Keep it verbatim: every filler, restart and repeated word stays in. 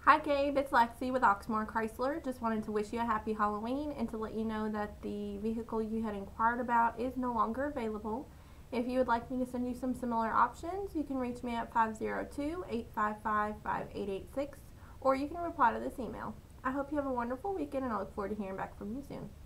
Hi Gabe, it's Lexi with Oxmoor Chrysler. Just wanted to wish you a happy Halloween and to let you know that the vehicle you had inquired about is no longer available. If you would like me to send you some similar options, you can reach me at five zero two, eight five five, five eight eight six or you can reply to this email. I hope you have a wonderful weekend and I look forward to hearing back from you soon.